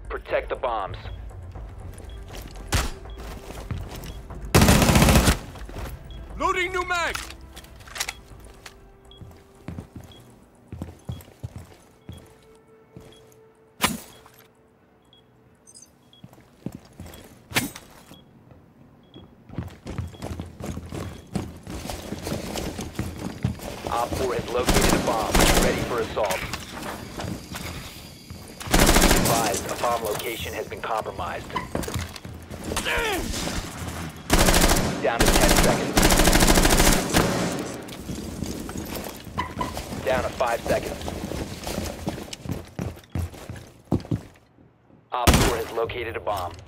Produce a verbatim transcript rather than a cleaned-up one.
Protect the bombs. Loading new mag! Op four has located a bomb. Ready for assault. Advised, a bomb location has been compromised. Down to ten seconds. Down to five seconds. Op four has located a bomb.